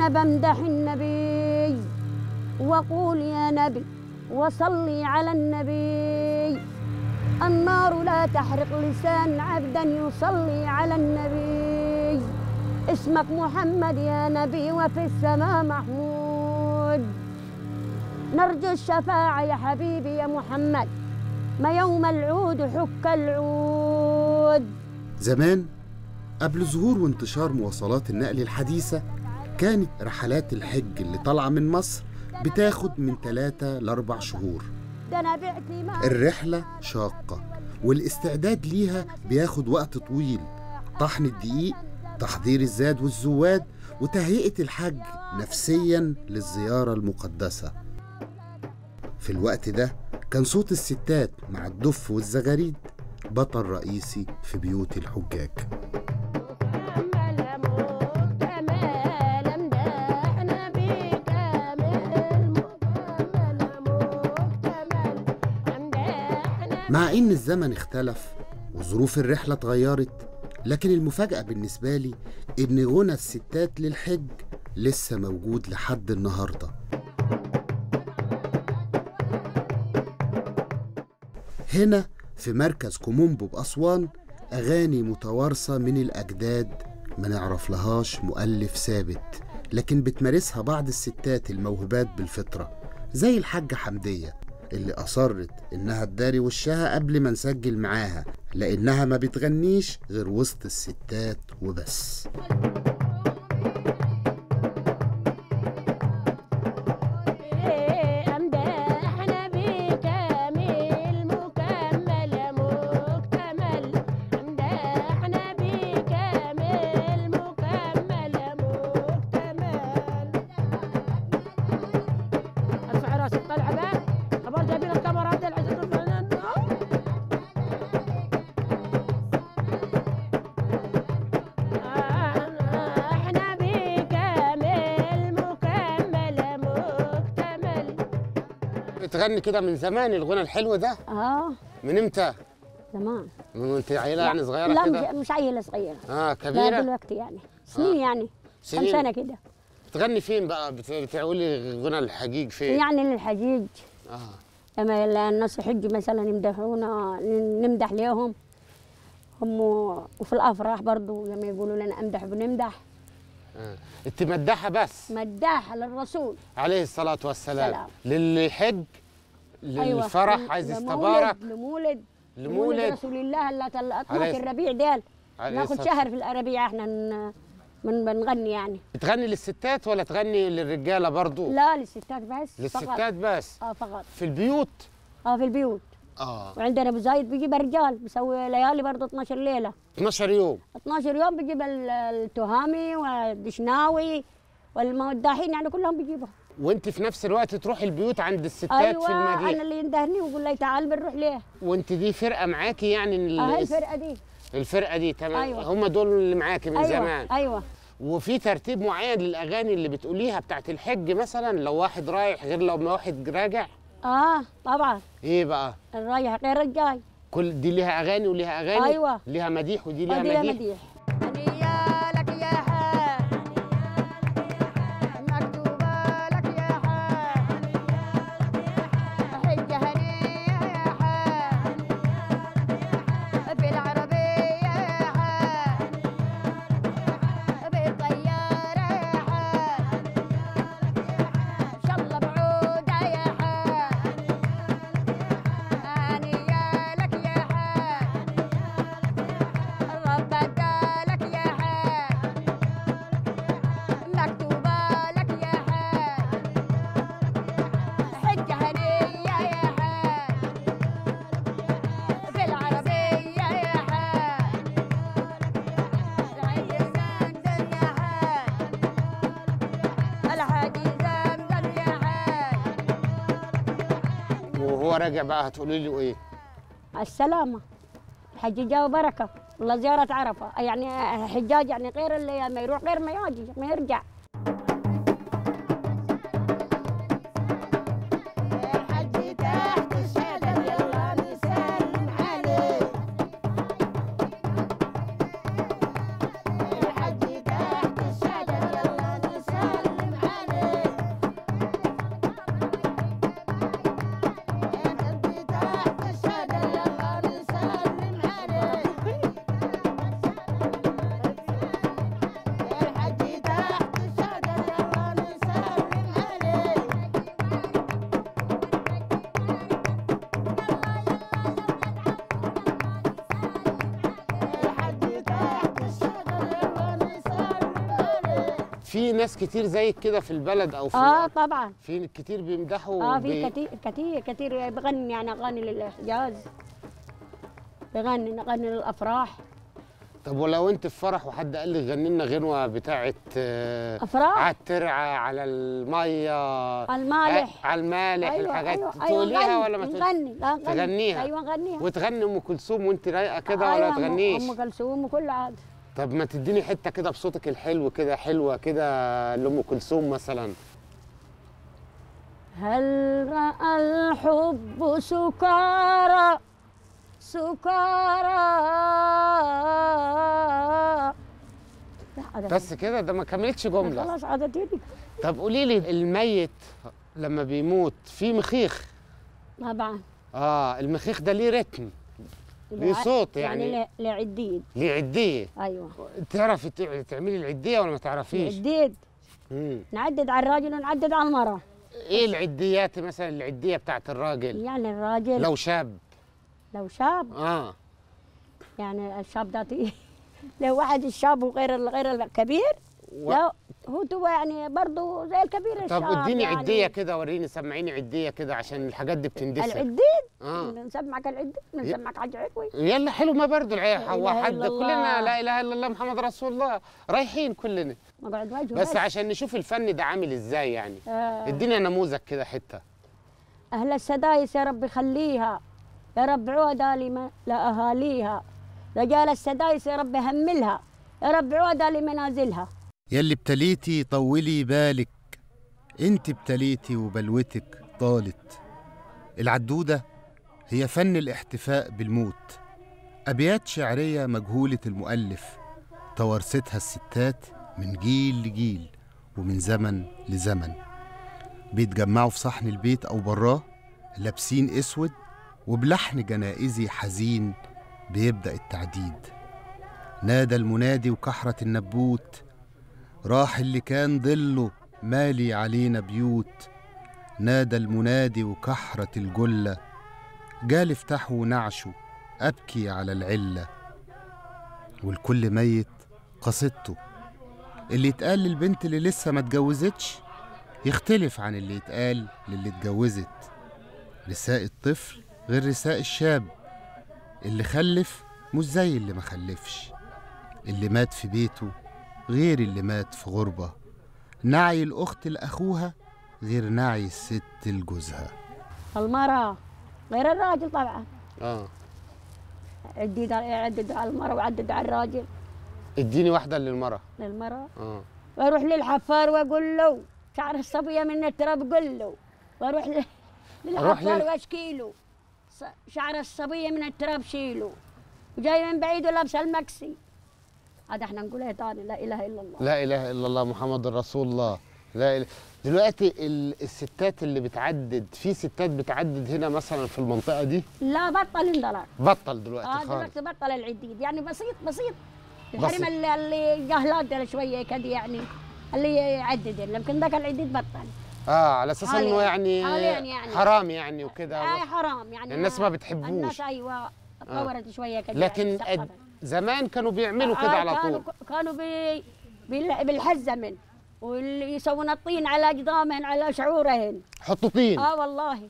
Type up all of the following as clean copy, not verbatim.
بمدح النبي وقول يا نبي وصلي على النبي. النار لا تحرق لسان عبدا يصلي على النبي. اسمك محمد يا نبي وفي السماء محمود. نرجو الشفاعة يا حبيبي يا محمد، ما يوم العود حك العود. زمان قبل ظهور وانتشار مواصلات النقل الحديثة كانت رحلات الحج اللي طالعة من مصر بتاخد من 3 ل 4 شهور. الرحلة شاقة والاستعداد ليها بياخد وقت طويل، طحن الدقيق، تحضير الزاد والزواد، وتهيئة الحج نفسياً للزيارة المقدسة. في الوقت ده كان صوت الستات مع الدف والزغاريد بطل رئيسي في بيوت الحجاج. مع إن الزمن اختلف وظروف الرحلة اتغيرت، لكن المفاجأة بالنسبة لي إن غنى الستات للحج لسه موجود لحد النهاردة. هنا في مركز كومومبو بأسوان أغاني متوارثة من الأجداد ما نعرف لهاش مؤلف ثابت، لكن بتمارسها بعض الستات الموهوبات بالفطرة زي الحاجة حمدية اللي أصرت إنها تداري وشها قبل ما نسجل معاها، لأنها ما بتغنيش غير وسط الستات وبس. بتغني كده من زمان الغنى الحلو ده؟ من امتى؟ زمان. من وانت عيله يعني صغيره كده؟ لا مش عيله صغيره. كبيره؟ لا دلوقتي يعني سنين يعني كم سنه كده. بتغني فين بقى؟ بتقولي غنى الحجيج فين؟ يعني للحجيج. لما الناس يحجوا مثلا يمدحونا نمدح ليهم هم، وفي الافراح برضه لما يقولوا لنا امدح بنمدح. انت مداحه بس؟ مداحه للرسول عليه الصلاه والسلام. للي يحج، للفرح. أيوة. عايز يستبارك لمولد رسول الله اللي 12 ربيع ديل ناخد شهر في الربيع احنا بنغني يعني. بتغني للستات ولا تغني للرجاله برضو؟ لا للستات بس. للستات بس؟ فقط. في البيوت؟ في البيوت. وعندنا ابو زايد بيجيب رجال بيسوي ليالي برضه 12 ليله. 12 يوم؟ 12 يوم بيجيب التهامي والدشناوي والموداحين يعني كلهم بيجيبوا. وانت في نفس الوقت تروحي البيوت عند الستات؟ أيوة في المدينه. انا اللي يندهني ويقول لي تعال بنروح ليه. وانت دي فرقه معاكي يعني؟ الفرقه دي تمام. أيوة. هم دول اللي معاكي من زمان؟ ايوه. وفي ترتيب معين للاغاني اللي بتقوليها بتاعت الحج مثلا لو واحد رايح غير لو واحد راجع؟ طبعا. ايه بقى؟ الرايح غير الجاي. كل دي ليها اغاني وليها اغاني؟ ايوه. ليها مديح ودي ليها مديح. وهو راجع بقى هتقولي له ايه؟ السلامة، حجيجة وبركة، والله زيارة عرفة، يعني حجاج يعني غير اللي ما يروح غير ما يجي ما يرجع. في ناس كتير زيك كده في البلد او في طبعا في كتير بيمدحوا في كتير بغني يعني اغاني للحجاز، بغني للافراح. طب ولو انت في فرح وحد قال لك غني لنا غنوه بتاعه افراح على الترعه، على الميه، على المالح، على المالح، أيوة الحاجات أيوة تقوليها أيوة ولا ما نغني؟ لا تغنيها؟ ايوه نغنيها. وتغني ام كلثوم وانت رايقه كده أيوة ولا تغنيش؟ ام كلثوم وكل عاد. طب ما تديني حته كده بصوتك الحلو كده، حلوه كده لام كلثوم مثلا. هل رأى الحب سكارى سكارى. بس كده؟ ده ما كملتش جمله. خلاص عادتيني. طب قولي لي، الميت لما بيموت في مخيخ؟ طبعا. المخيخ ده ليه رتم، ليه صوت يعني ليه عديد. ليه عديه؟ ايوه. تعرفي تعملي العديه ولا ما تعرفيش؟ عديد. نعدد على الراجل ونعدد على المراه. ايه العديات مثلا؟ العديه بتاعت الراجل يعني الراجل لو شاب يعني الشاب ده لو واحد الشاب وغير الكبير لا هو يعني برضه زي الكبير الشاب. طب اديني يعني عديه كده، وريني، سمعيني عديه كده عشان الحاجات دي بتندثر. العديد نسمعك العديد، نسمعك حاجه حلوه. يلا حلو، ما برضه حد كلنا لا اله الا الله محمد رسول الله رايحين كلنا. بس عشان نشوف الفن ده عامل ازاي يعني. ادينا نموذج كده حته. اهل السدايس يا رب خليها، يا رب عودة لأهاليها، رجال السدايس يا رب هملها، يا رب عودة لمنازلها. يلي ابتليتي طولي بالك، انت ابتليتي وبلوتك طالت. العدودة هي فن الاحتفاء بالموت، أبيات شعرية مجهولة المؤلف توارثتها الستات من جيل لجيل ومن زمن لزمن. بيتجمعوا في صحن البيت أو براه لابسين أسود، وبلحن جنائزي حزين بيبدأ التعديد. نادى المنادي وكحرة النبوت، راح اللي كان ظله مالي علينا بيوت. نادى المنادي وكحرة الجلة، جال افتحوا نعشه أبكي على العلة. والكل ميت قصيدته، اللي يتقال للبنت اللي لسه ما اتجوزتش يختلف عن اللي يتقال للي اتجوزت. رساء الطفل غير رساء الشاب، اللي خلف مش زي اللي ما خلفش، اللي مات في بيته غير اللي مات في غربة، نعي الأخت لأخوها غير نعي الست لجوزها. المرأة غير الراجل طبعا. عدد على المرأة وعدد على الراجل. اديني واحدة للمرأة. واروح للحفار واقول له شعر الصبية من التراب قل له، واروح للحفار واشكي له شعر الصبية من التراب شيله، وجاي من بعيد ولابسه المكسي. هذا احنا نقولها تاني، لا اله الا الله. لا اله الا الله محمد رسول الله. لا إله. دلوقتي الستات اللي بتعدد، في ستات بتعدد هنا مثلا في المنطقة دي؟ لا بطل اندلع. بطل دلوقتي خالص. دلوقتي بطل العديد، يعني بسيط الحريم اللي جهلات شوية كده يعني اللي يعدد، لكن ذاك العديد بطل. على اساس انه يعني حرام يعني وكده. حرام يعني الناس ما بتحبوش. الناس اتطورت شويه كده. لكن يعني زمان كانوا بيعملوا كده على طول. كانوا بالحزمن، واللي يسوون الطين على جدامهن على شعورهن. حطوا طين؟ والله.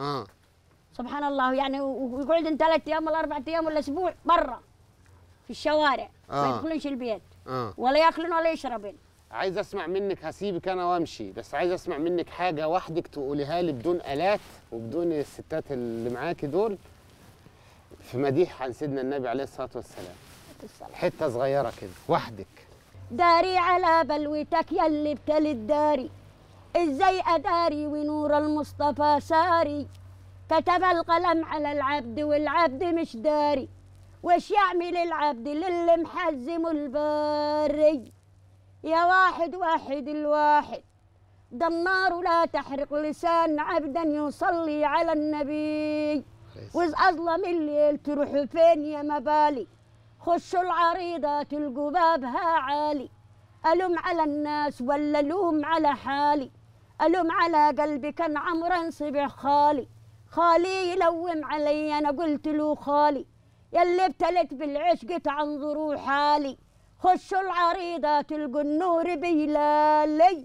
سبحان الله يعني، ويقعدن 3 أيام ولا 4 أيام ولا اسبوع برا في الشوارع، ما يدخلونش البيت ولا ياكلون ولا يشربون. عايز اسمع منك، هسيبك انا وامشي، بس عايز اسمع منك حاجه وحدك تقوليها لي بدون آلات وبدون الستات اللي معاكي دول، في مديح عن سيدنا النبي عليه الصلاه والسلام. حته صغيره كده وحدك. داري على بلوتك يلي ابتلت داري، ازاي اداري ونور المصطفى ساري. كتب القلم على العبد والعبد مش داري، وش يعمل العبد للي محزم الباري. يا واحد الواحد، ده النار لا تحرق لسان عبدا يصلي على النبي. وإذ أظلم الليل تروحوا فين يا مبالي، خشوا العريضات القبابها عالي. ألوم على الناس ولا ألوم على حالي، ألوم على قلبي كان عمرا صبح خالي يلوم علي، أنا قلت له خالي يلي ابتلت بالعشق تعنظروا حالي. خشوا العريضة تلقوا النور بيلالي.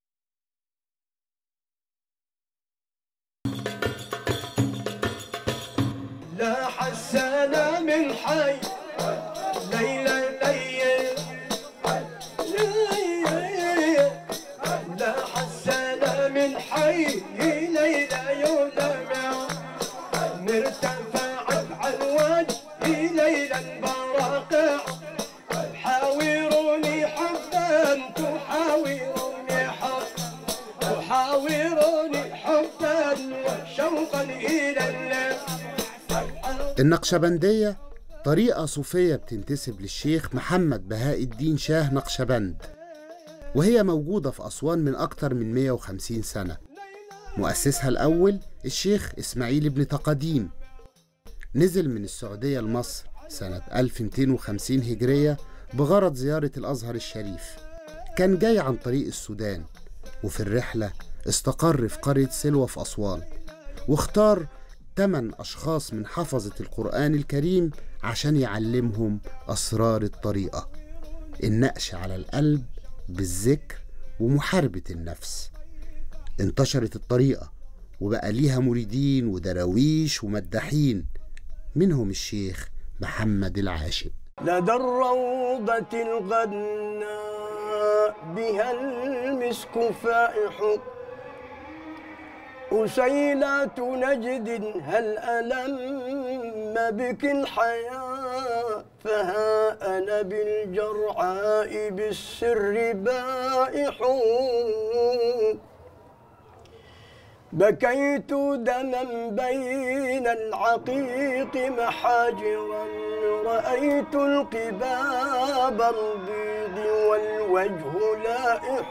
لا حسنا من حي ليلى ليل لا حسنا من حي ليلى يولمع مرتفعت على الوجه ليلى البراقع حاوروني حبا تحاوروني حبا وشوقا إلى الله. النقشبندية طريقة صوفية بتنتسب للشيخ محمد بهاء الدين شاه نقشبند، وهي موجودة في أسوان من أكتر من 150 سنة. مؤسسها الأول الشيخ إسماعيل بن تقاديم، نزل من السعودية لمصر سنة 1250 هجرية بغرض زيارة الأزهر الشريف. كان جاي عن طريق السودان، وفي الرحلة استقر في قرية سلوى في أسوان، واختار 8 أشخاص من حفظة القرآن الكريم عشان يعلمهم أسرار الطريقة: النقش على القلب بالذكر ومحاربة النفس. انتشرت الطريقة وبقى ليها مريدين ودراويش ومداحين، منهم الشيخ محمد العاشق. لدى الروضة الغناء بها المسك فائح أسيلات نجد هل ألم بك الحياة فها أنا بالجرعاء بالسر بائح بكيت دما بين العقيق محاجرا رأيت القباب البيض والوجه لائح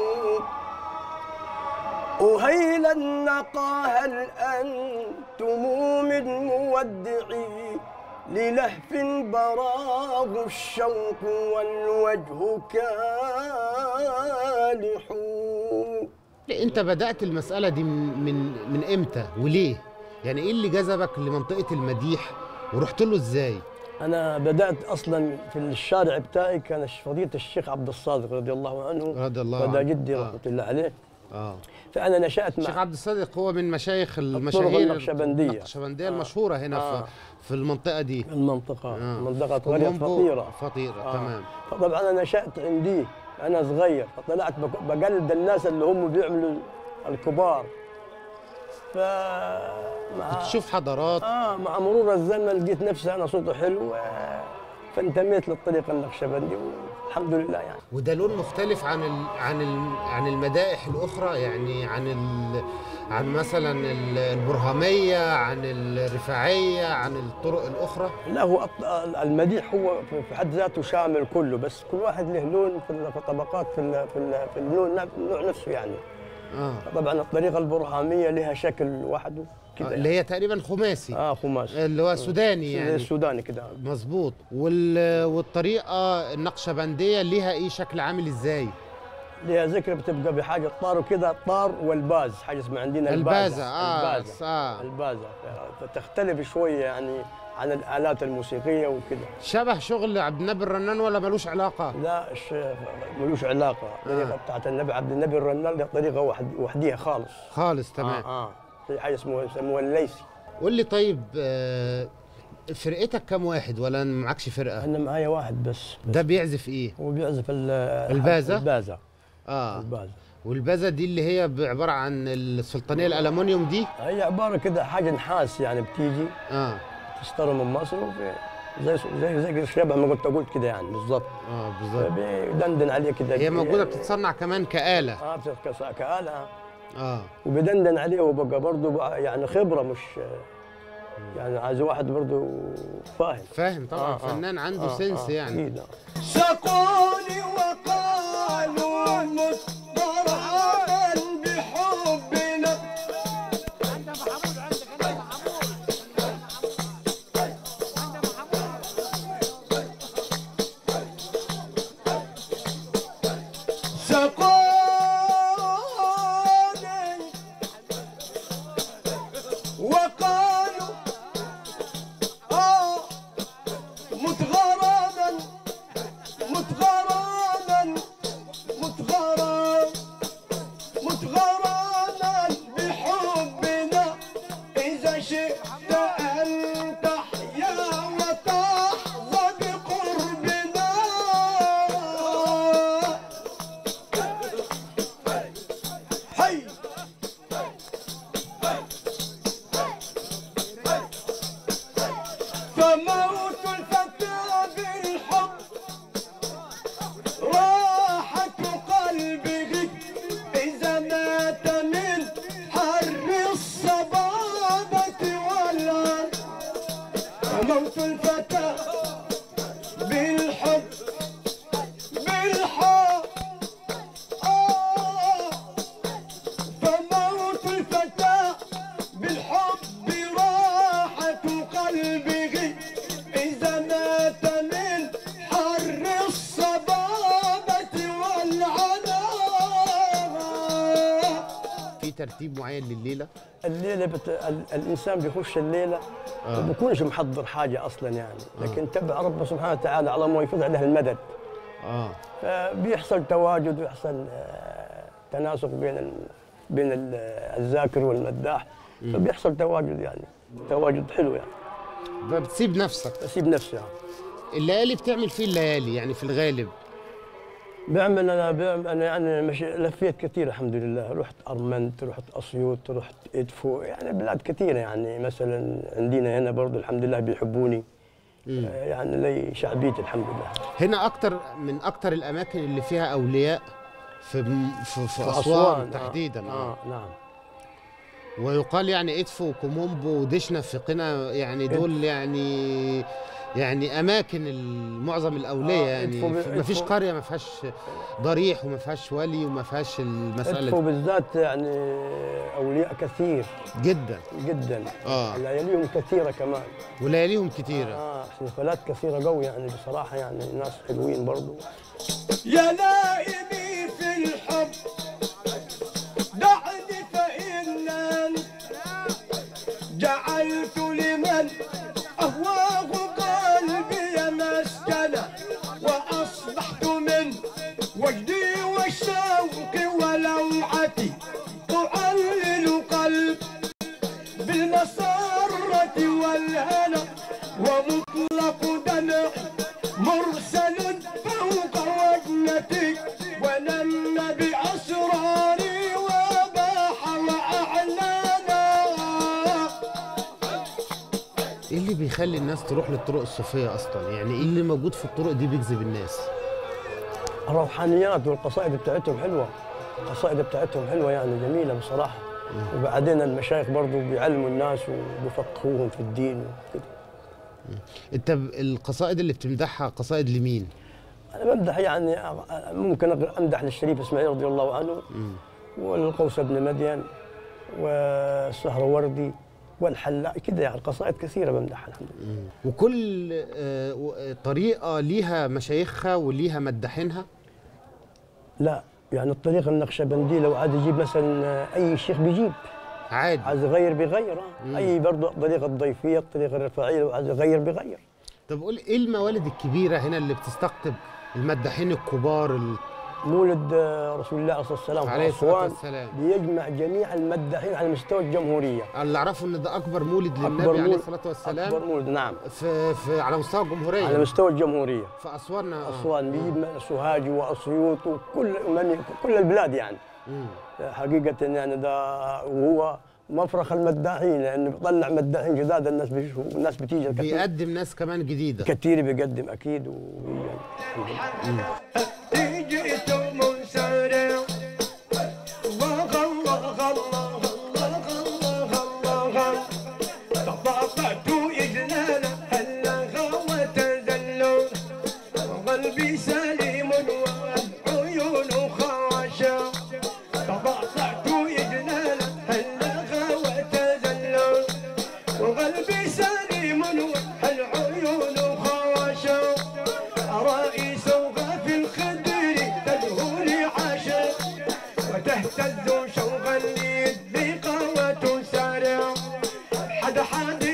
أهيلا النقى هل أنتم من مودعي للهف براغ الشوق والوجه كالح. انت بدأت المسألة دي من امتى وليه؟ يعني ايه اللي جذبك لمنطقة المديح ورحت له ازاي؟ أنا بدأت أصلاً في الشارع بتاعي كان فضيلة الشيخ عبد الصادق رضي الله عنه، رضي الله عنه، وده جدي رحمة الله عليه. آه. فأنا نشأت مع الشيخ عبد الصادق، هو من مشايخ المشاهير النقشبندية المشهورة هنا في المنطقة دي. المنطقة منطقة قرية فطيرة. تمام. فطبعا أنا نشأت عندي أنا صغير، فطلعت بقلد الناس اللي هم بيعملوا الكبار. تشوف حضارات. مع مرور الزمن لقيت نفسي أنا صوته حلو، فانتميت للطريقة النقشبندي والحمد لله يعني. وده لون مختلف عن المدائح الأخرى، يعني عن مثلا البرهامية، عن الرفاعية، عن الطرق الأخرى. لا، هو المديح هو في حد ذاته شامل كله، بس كل واحد له لون في الطبقات في النوع نفسه يعني. طبعا الطريقة البرهامية لها شكل وحده كده، اللي هي تقريبا خماسي. خماسي اللي هو سوداني يعني. السوداني كده مظبوط. والطريقة النقشبندية ليها ايه شكل عامل ازاي؟ ليها ذكر بتبقى بحاجة طار وكده، الطار والباز، حاجة اسمها عندنا البازة. البازة فتختلف شوية يعني عن الآلات الموسيقية وكده. شبه شغل عبد النبي الرنان ولا ملوش علاقة؟ لا، ملوش علاقة. الطريقة بتاعت النبي عبد النبي الرنان دي طريقة وحديها خالص. تمام. في حاجة يسموها الليثي. قول لي طيب، فرقتك كام واحد ولا معكش فرقة؟ أنا معايا واحد بس. ده بيعزف ايه؟ هو بيعزف البازة؟ البازة. البازة. والبازة دي اللي هي عبارة عن السلطانية الألمونيوم دي؟ هي عبارة كده حاجة نحاس يعني بتيجي تشتري من مصر، زي شبه ما قلت كده يعني بالظبط. بالظبط. بيدندن عليه كده. هي موجودة بتتصنع كمان كآلة. كآلة. وبيدندن عليه، وبقى برضه يعني خبرة، مش يعني عايز واحد برضه فاهم طبعا. فنان عنده سنس يعني. سقوني وقالوا مضطربا بحبنا. وقالوا متغربا شئت أن تحيا وتحظى بقربنا حي فموت الفتى بالحب راحة قلبه إذا مات من حر الصبابة والعار فموت الفتى بالحب فموت الفتى بالحب راحة قلبه إذا مات من حر الصبابة والعناء. في ترتيب معين لليله؟ الليلة الإنسان بيخش الليلة ما بيكونش محضر حاجة أصلا يعني، لكن تبع ربنا سبحانه وتعالى على ما يفوز عليه المدد. فبيحصل تواجد ويحصل تناسق بين الذاكر والمداح، فبيحصل تواجد يعني، تواجد حلو يعني. فبتسيب نفسك؟ بسيب نفسي يعني. الليالي بتعمل فيه الليالي يعني في الغالب؟ انا يعني لفيت كثير الحمد لله، رحت ارمنت، رحت اسيوط، رحت ادفو، يعني بلاد كثيره يعني. مثلا عندنا هنا برضه الحمد لله بيحبوني، يعني لي شعبيتي الحمد لله. هنا من اكتر الاماكن اللي فيها اولياء في اسوان تحديدا. نعم. ويقال يعني ادفو وكومومبو ودشنا في قنا يعني دول يعني اماكن معظم الاولياء يعني ما فيش قريه ما فيهاش ضريح وما فيهاش ولي وما فيهاش المساله ادفو بالذات يعني اولياء كثير جدا جدا. لياليهم كثيره كمان. ولياليهم كثيره. حفلات كثيره قوي يعني بصراحه، يعني ناس حلوين برضو. يا نائمي في الحب دعني فإنني جعلت لمن أهواه قلبي مسكنا، وأصبحت من وجدي والشوق ولوعتي أعلل قلب بالمسرة والهنا، ومطلق دمع مرسل فوق وجنتي، ونم بأسراري وباح وأعلانا. ايه اللي بيخلي الناس تروح للطرق الصوفيه اصلا؟ يعني ايه اللي موجود في الطرق دي بيجذب الناس؟ الروحانيات والقصائد بتاعتهم حلوه، القصائد بتاعتهم حلوه يعني جميله بصراحه. وبعدين المشايخ برضه بيعلموا الناس وبيفقهوهم في الدين وكده. انت القصائد اللي بتمدحها قصائد لمين؟ انا بمدح يعني ممكن امدح للشريف اسماعيل رضي الله عنه، والقوس بن مدين، والسهروردي، والحلاق، كده يعني قصائد كثيره بمدحها الحمد لله. وكل طريقه ليها مشايخها وليها مداحينها؟ لا يعني الطريقه النقشبنديه لو عايز يجيب مثلا اي شيخ بيجيب عادي، عايز يغير بيغير. اي برضه الطريقه الضيفيه، الطريقه الرفاعيه لو عايز يغير بيغير. طب قول ايه الموالد الكبيره هنا اللي بتستقطب المداحين الكبار؟ مولد رسول الله صلى الله عليه وسلم عليه الصلاه والسلام بيجمع جميع المداحين على مستوى الجمهوريه. اللي اعرفه ان ده اكبر مولد للنبي عليه الصلاه والسلام. اكبر مولد نعم، في على مستوى الجمهوريه، على مستوى الجمهوريه في اسوان. اسوان بيجيب سوهاج واسيوط وكل كل البلاد يعني. حقيقه يعني ده وهو مفرخ المداحين، لانه بيطلع مداحين جداد. الناس بتيجي بيقدم ناس كمان جديده كثير، بيقدم اكيد. جئت منسرع تطاقت إجلالا هلغ وتذلل، وقلبي سليم والعيون خاشع. تطاقت إجلالا هلغ وتذلل، وقلبي سليم والعيون خاشع. أرائي سوغا في الخدر تدهو لي عاشق، وتهتز شوقا للذقة وتسارع. حد